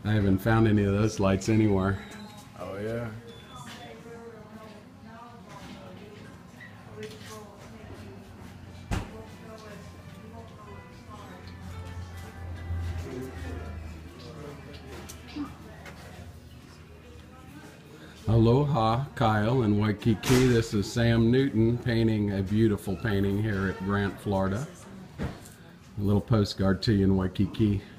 I haven't found any of those lights anywhere. Oh yeah. Aloha, Kyle in Waikiki. This is Sam Newton painting a beautiful painting here at Grant, Florida. A little postcard to you in Waikiki.